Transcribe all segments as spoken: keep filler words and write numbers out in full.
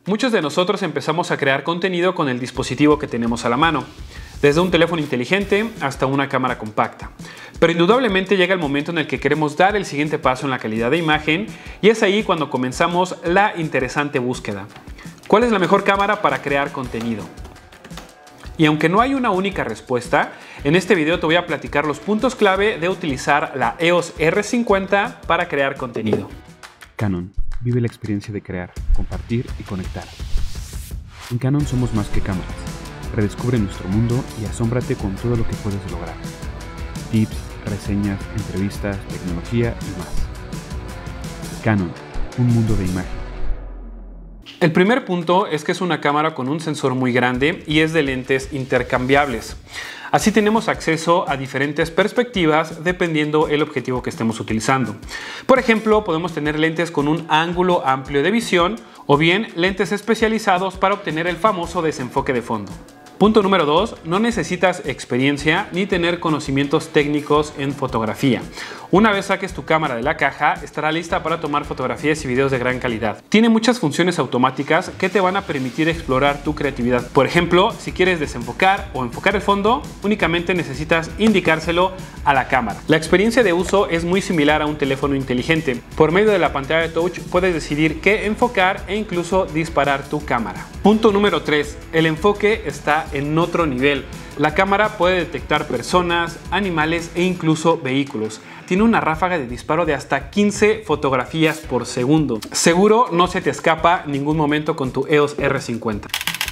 Muchos de nosotros empezamos a crear contenido con el dispositivo que tenemos a la mano, desde un teléfono inteligente hasta una cámara compacta. Pero indudablemente llega el momento en el que queremos dar el siguiente paso en la calidad de imagen y es ahí cuando comenzamos la interesante búsqueda. ¿Cuál es la mejor cámara para crear contenido? Y aunque no hay una única respuesta, en este video te voy a platicar los puntos clave de utilizar la E O S R cincuenta para crear contenido. Canon. Vive la experiencia de crear, compartir y conectar. En Canon somos más que cámaras. Redescubre nuestro mundo y asómbrate con todo lo que puedes lograr. Tips, reseñas, entrevistas, tecnología y más. Canon, un mundo de imagen. El primer punto es que es una cámara con un sensor muy grande y es de lentes intercambiables. Así tenemos acceso a diferentes perspectivas dependiendo el objetivo que estemos utilizando. Por ejemplo, podemos tener lentes con un ángulo amplio de visión o bien lentes especializados para obtener el famoso desenfoque de fondo. Punto número dos. No necesitas experiencia ni tener conocimientos técnicos en fotografía. Una vez saques tu cámara de la caja, estará lista para tomar fotografías y videos de gran calidad. Tiene muchas funciones automáticas que te van a permitir explorar tu creatividad. Por ejemplo, si quieres desenfocar o enfocar el fondo, únicamente necesitas indicárselo a la cámara. La experiencia de uso es muy similar a un teléfono inteligente. Por medio de la pantalla de touch puedes decidir qué enfocar e incluso disparar tu cámara. Punto número tres. El enfoque está en otro nivel. La cámara puede detectar personas, animales e incluso vehículos. Tiene una ráfaga de disparo de hasta quince fotografías por segundo. Seguro no se te escapa ningún momento con tu E O S R cincuenta.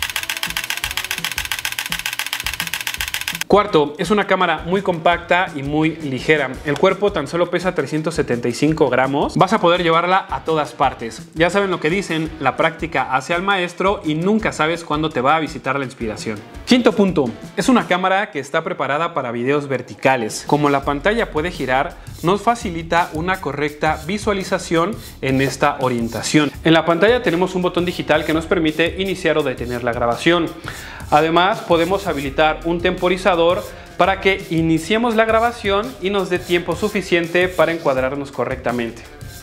Cuarto, es una cámara muy compacta y muy ligera. El cuerpo tan solo pesa trescientos setenta y cinco gramos. Vas a poder llevarla a todas partes. Ya saben lo que dicen, la práctica hace al maestro y nunca sabes cuándo te va a visitar la inspiración. Quinto punto, es una cámara que está preparada para videos verticales. Como la pantalla puede girar, nos facilita una correcta visualización en esta orientación. En la pantalla tenemos un botón digital que nos permite iniciar o detener la grabación. Además, podemos habilitar un temporizador para que iniciemos la grabación y nos dé tiempo suficiente para encuadrarnos correctamente.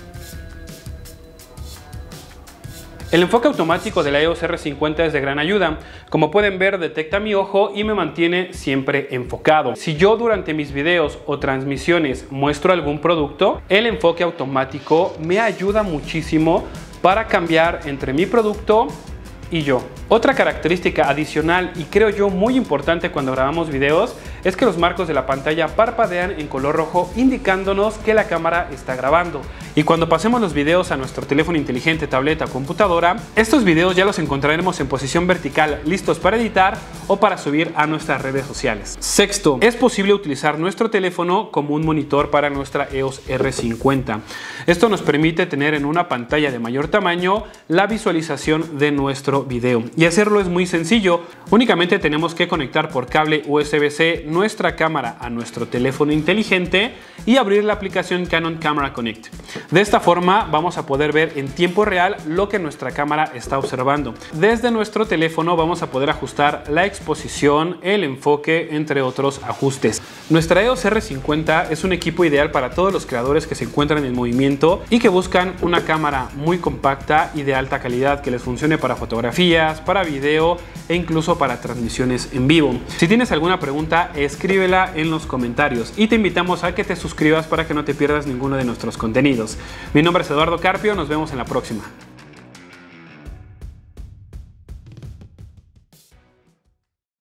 El enfoque automático de la E O S R cincuenta es de gran ayuda. Como pueden ver, detecta mi ojo y me mantiene siempre enfocado. Si yo durante mis videos o transmisiones muestro algún producto, el enfoque automático me ayuda muchísimo para cambiar entre mi producto y yo. Otra característica adicional y creo yo muy importante cuando grabamos videos es que los marcos de la pantalla parpadean en color rojo indicándonos que la cámara está grabando. Y cuando pasemos los videos a nuestro teléfono inteligente, tableta o computadora, estos videos ya los encontraremos en posición vertical listos para editar o para subir a nuestras redes sociales. Sexto, es posible utilizar nuestro teléfono como un monitor para nuestra E O S R cincuenta. Esto nos permite tener en una pantalla de mayor tamaño la visualización de nuestro video. Y hacerlo es muy sencillo, únicamente tenemos que conectar por cable U S B C nuestra cámara a nuestro teléfono inteligente y abrir la aplicación Canon Camera Connect. De esta forma vamos a poder ver en tiempo real lo que nuestra cámara está observando. Desde nuestro teléfono vamos a poder ajustar la exposición, el enfoque, entre otros ajustes. Nuestra E O S R cincuenta es un equipo ideal para todos los creadores que se encuentran en movimiento y que buscan una cámara muy compacta y de alta calidad que les funcione para fotografías, para video e incluso para transmisiones en vivo. Si tienes alguna pregunta, escríbela en los comentarios y te invitamos a que te suscribas para que no te pierdas ninguno de nuestros contenidos. Mi nombre es Eduardo Carpio, nos vemos en la próxima.